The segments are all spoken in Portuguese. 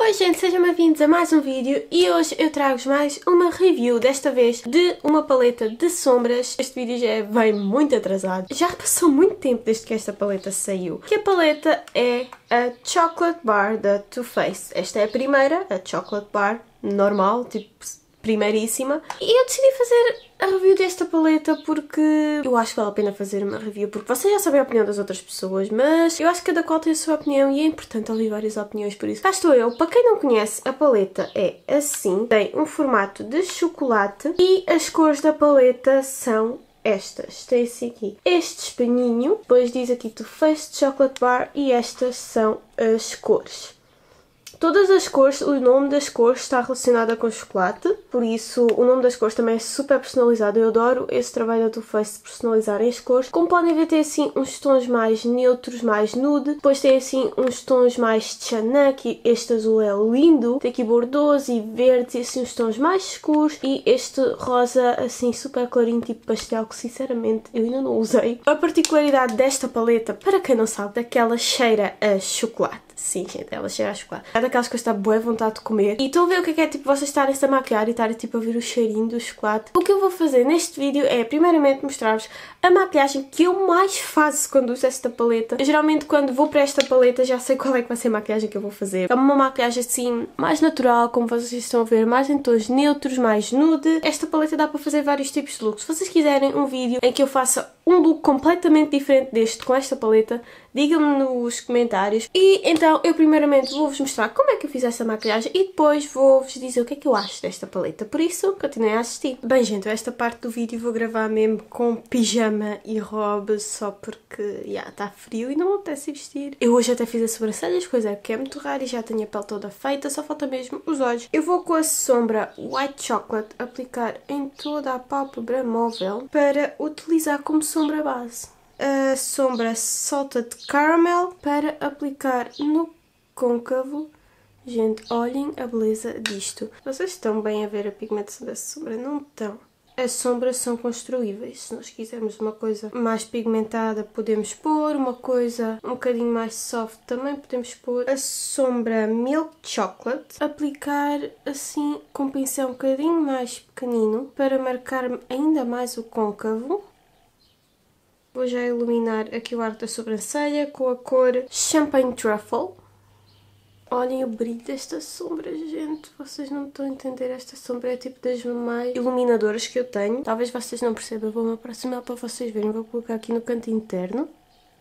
Oi gente, sejam bem-vindos a mais um vídeo e hoje eu trago-vos mais uma review, desta vez de uma paleta de sombras. Este vídeo já vem muito atrasado, já passou muito tempo desde que esta paleta saiu. Que a paleta é a Chocolate Bar da Too Faced. Esta é a primeira, a Chocolate Bar normal, tipo primeiríssima. E eu decidi fazer a review desta paleta porque eu acho que vale a pena fazer uma review, porque vocês já sabem a opinião das outras pessoas, mas eu acho que cada qual tem a sua opinião e é importante ouvir várias opiniões, por isso cá estou eu. Para quem não conhece, a paleta é assim, tem um formato de chocolate e as cores da paleta são estas. Tem assim aqui este espinhinho, depois diz aqui Too Faced Chocolate Bar e estas são as cores. Todas as cores, o nome das cores está relacionado com chocolate, por isso o nome das cores também é super personalizado. Eu adoro esse trabalho da Too Faced de personalizarem as cores. Como podem ver, tem assim uns tons mais neutros, mais nude. Depois tem assim uns tons mais Chanel, que este azul é lindo. Tem aqui bordeaux e verdes e assim uns tons mais escuros. E este rosa assim super clarinho, tipo pastel, que sinceramente eu ainda não usei. A particularidade desta paleta, para quem não sabe, é que ela cheira a chocolate. Sim, gente, ela cheira a chocolate. É daquelas que eu estou boa vontade de comer. E estão a ver o que é tipo vocês estarem-se a maquiar e estarem tipo a ver o cheirinho do chocolate. O que eu vou fazer neste vídeo é primeiramente mostrar-vos a maquilhagem que eu mais faço quando uso esta paleta. Eu, geralmente quando vou para esta paleta já sei qual é que vai ser a maquilhagem que eu vou fazer. É uma maquilhagem assim mais natural, como vocês estão a ver, mais em tons neutros, mais nude. Esta paleta dá para fazer vários tipos de looks. Se vocês quiserem um vídeo em que eu faça um look completamente diferente deste com esta paleta, digam-me nos comentários. E então eu primeiramente vou-vos mostrar como é que eu fiz esta maquilhagem e depois vou-vos dizer o que é que eu acho desta paleta. Por isso, continuem a assistir. Bem gente, esta parte do vídeo vou gravar mesmo com pijama e robe, só porque está frio e não me apetece vestir. Eu hoje até fiz as sobrancelhas, coisa que é muito rara, e já tenho a pele toda feita, só falta mesmo os olhos. Eu vou com a sombra White Chocolate aplicar em toda a pálpebra móvel para utilizar como sombra base. A sombra Salted Caramel para aplicar no côncavo. Gente, olhem a beleza disto. Vocês estão bem a ver a pigmentação da sombra? Não estão. As sombras são construíveis. Se nós quisermos uma coisa mais pigmentada, podemos pôr. Uma coisa um bocadinho mais soft, também podemos pôr. A sombra Milk Chocolate. Aplicar assim com um pincel um bocadinho mais pequenino para marcar ainda mais o côncavo. Vou já iluminar aqui o arco da sobrancelha com a cor Champagne Truffle. Olhem o brilho desta sombra, gente. Vocês não estão a entender. Esta sombra é tipo das mais iluminadoras que eu tenho. Talvez vocês não percebam. Vou-me aproximar para vocês verem. Vou colocar aqui no canto interno.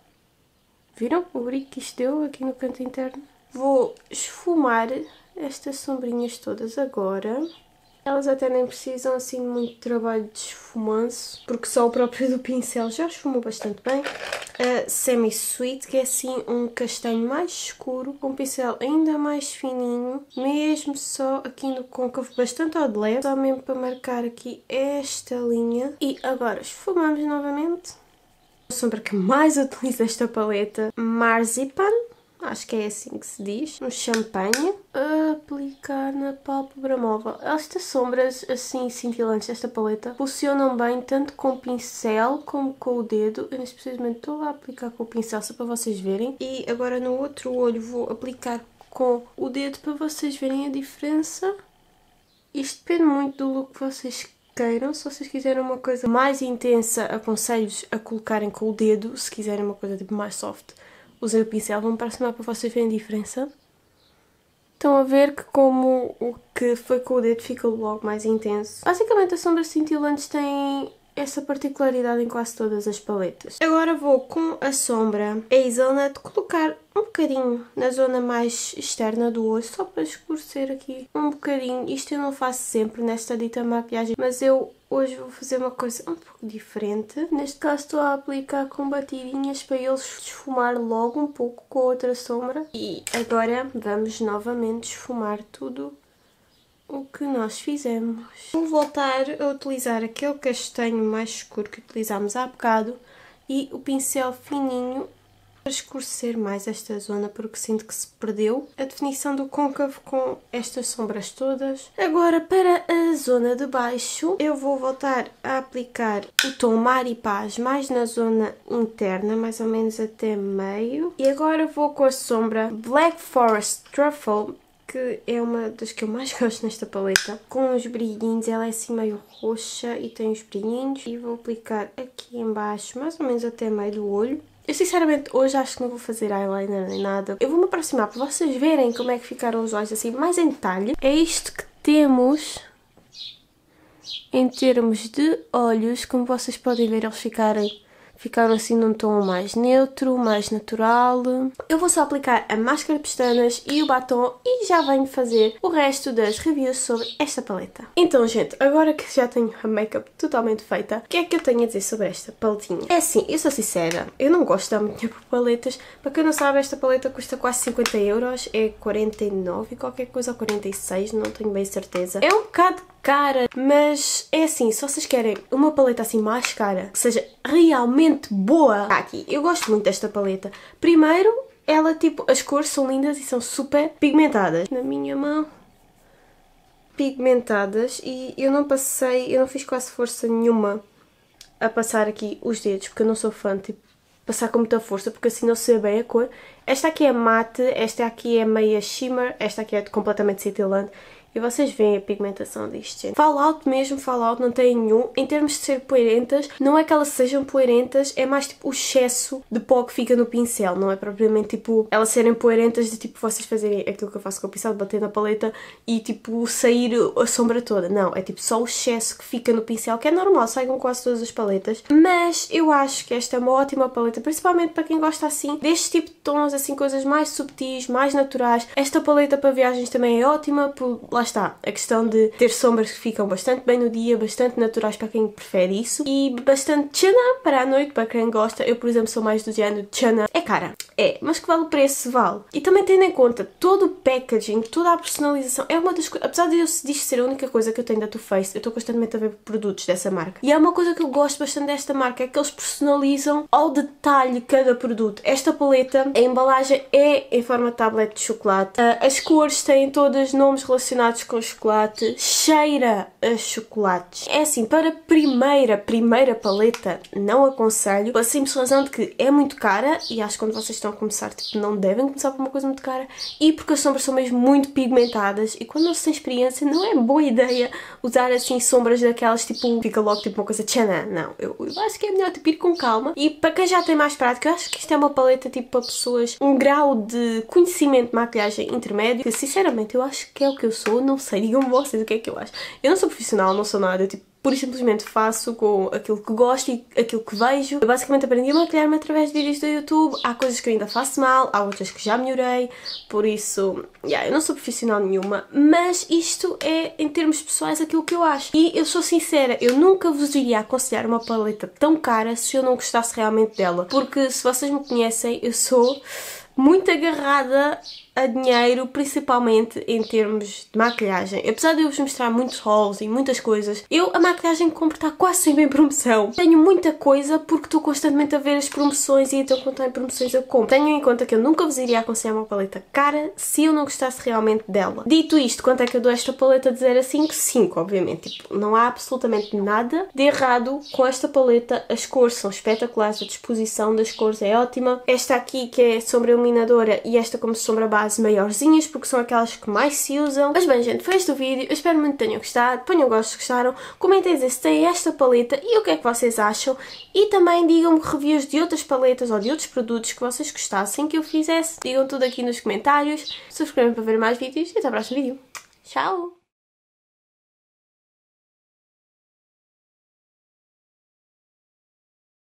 Viram o brilho que isto deu aqui no canto interno? Vou esfumar estas sombrinhas todas agora. Elas até nem precisam assim de muito trabalho de esfumanço, porque só o próprio do pincel já esfumou bastante bem. A Semi Sweet, que é assim um castanho mais escuro, com um pincel ainda mais fininho, mesmo só aqui no côncavo, bastante ao de leve, só mesmo para marcar aqui esta linha. E agora esfumamos novamente. A sombra que mais utilizo desta paleta, Marzipan. Acho que é assim que se diz. Um champanhe. Aplicar na pálpebra móvel. Estas sombras assim cintilantes desta paleta funcionam bem tanto com o pincel como com o dedo. Eu neste precisamente estou a aplicar com o pincel só para vocês verem. E agora no outro olho vou aplicar com o dedo para vocês verem a diferença. Isto depende muito do look que vocês queiram. Se vocês quiserem uma coisa mais intensa, aconselho-vos a colocarem com o dedo. Se quiserem uma coisa tipo mais soft, usei o pincel. Vou-me aproximar para vocês verem a diferença. Estão a ver que como o que foi com o dedo fica logo mais intenso. Basicamente as sombras cintilantes têm essa particularidade em quase todas as paletas. Agora vou com a sombra Hazelnut colocar um bocadinho na zona mais externa do olho, só para escurecer aqui um bocadinho. Isto eu não faço sempre nesta dita maquiagem, mas eu hoje vou fazer uma coisa um pouco diferente. Neste caso estou a aplicar com batidinhas para eles esfumar logo um pouco com a outra sombra. E agora vamos novamente esfumar tudo o que nós fizemos. Vou voltar a utilizar aquele castanho mais escuro que utilizámos há bocado e o pincel fininho para escurecer mais esta zona, porque sinto que se perdeu a definição do côncavo com estas sombras todas. Agora para a zona de baixo eu vou voltar a aplicar o tom Maripaz mais na zona interna, mais ou menos até meio. E agora vou com a sombra Black Forest Truffle que é uma das que eu mais gosto nesta paleta. Com os brilhinhos, ela é assim meio roxa e tem os brilhinhos. E vou aplicar aqui em baixo, mais ou menos até meio do olho. Eu sinceramente hoje acho que não vou fazer eyeliner nem nada. Eu vou me aproximar para vocês verem como é que ficaram os olhos assim mais em detalhe. É isto que temos em termos de olhos. Como vocês podem ver, eles ficaram assim num tom mais neutro, mais natural. Eu vou só aplicar a máscara de pestanas e o batom e já venho fazer o resto das reviews sobre esta paleta. Então, gente, agora que já tenho a make-up totalmente feita, o que é que eu tenho a dizer sobre esta paletinha? É assim, eu sou sincera, eu não gosto da muito por paletas. Para quem não sabe, esta paleta custa quase 50 euros, é 49 e qualquer coisa, ou 46, não tenho bem certeza. É um bocado cara, mas é assim, se vocês querem uma paleta assim mais cara, que seja realmente boa, aqui, eu gosto muito desta paleta. Primeiro, ela tipo, as cores são lindas e são super pigmentadas. Na minha mão, pigmentadas, e eu não fiz quase força nenhuma a passar aqui os dedos, porque eu não sou fã, tipo, passar com muita força, porque assim não se vê bem a cor. Esta aqui é mate, esta aqui é meia shimmer, esta aqui é completamente cintilante. E vocês veem a pigmentação disto, gente. Fallout mesmo, Fallout não tem nenhum. Em termos de ser poeirentas, não é que elas sejam poeirentas, é mais tipo o excesso de pó que fica no pincel. Não é propriamente tipo elas serem poeirentas de tipo vocês fazerem aquilo que eu faço com o pincel, de bater na paleta e tipo sair a sombra toda. Não, é tipo só o excesso que fica no pincel, que é normal, sai com quase todas as paletas. Mas eu acho que esta é uma ótima paleta, principalmente para quem gosta assim deste tipo de tons, assim, coisas mais subtis, mais naturais. Esta paleta para viagens também é ótima, por lá está, a questão de ter sombras que ficam bastante bem no dia, bastante naturais para quem prefere isso, e bastante chana para a noite, para quem gosta. Eu, por exemplo, sou mais do género de chana. É cara, é, mas que vale o preço, vale. E também tendo em conta todo o packaging, toda a personalização, é uma das coisas, apesar de disto ser a única coisa que eu tenho da Too Faced, eu estou constantemente a ver produtos dessa marca. E é uma coisa que eu gosto bastante desta marca, é que eles personalizam ao detalhe cada produto. Esta paleta, a embalagem é em forma de tablet de chocolate, as cores têm todas nomes relacionados com chocolate, cheira a chocolates. É assim, para primeira paleta, não aconselho, pela simples razão de que é muito cara, e acho que quando vocês estão a começar, tipo, não devem começar por uma coisa muito cara, e porque as sombras são mesmo muito pigmentadas, e quando não se tem experiência, não é boa ideia usar assim sombras daquelas, tipo, fica logo tipo uma coisa tchanã. Não, eu acho que é melhor tipo, ir com calma, e para quem já tem mais prática, eu acho que isto é uma paleta tipo para pessoas, um grau de conhecimento de maquilhagem intermédio, que sinceramente eu acho que é o que eu sou, não sei, digam-me vocês o que é que eu acho. Eu não sou profissional, não sou nada, eu tipo, pura e simplesmente faço com aquilo que gosto e aquilo que vejo. Eu basicamente aprendi a maquilhar-me através de vídeos do YouTube. Há coisas que eu ainda faço mal, há outras que já melhorei, por isso, eu não sou profissional nenhuma, mas isto é, em termos pessoais, aquilo que eu acho. E eu sou sincera, eu nunca vos iria aconselhar uma paleta tão cara se eu não gostasse realmente dela, porque se vocês me conhecem, eu sou muito agarrada a dinheiro, principalmente em termos de maquilhagem. Apesar de eu vos mostrar muitos hauls e muitas coisas, a maquilhagem que compro está quase sempre em promoção. Tenho muita coisa porque estou constantemente a ver as promoções e então quando está em promoções eu compro. Tenham em conta que eu nunca vos iria aconselhar uma paleta cara se eu não gostasse realmente dela. Dito isto, quanto é que eu dou esta paleta de 0 a 5? 5, obviamente. Tipo, não há absolutamente nada de errado com esta paleta. As cores são espetaculares, a disposição das cores é ótima. Esta aqui que é sombra iluminadora e esta como sombra base maiorzinhas, porque são aquelas que mais se usam. Mas bem, gente, foi este o vídeo. Eu espero muito que tenham gostado. Ponham gosto se gostaram. Comentem se têm esta paleta e o que é que vocês acham. E também digam-me reviews de outras paletas ou de outros produtos que vocês gostassem que eu fizesse. Digam tudo aqui nos comentários. Subscrevam para ver mais vídeos e até ao próximo vídeo. Tchau!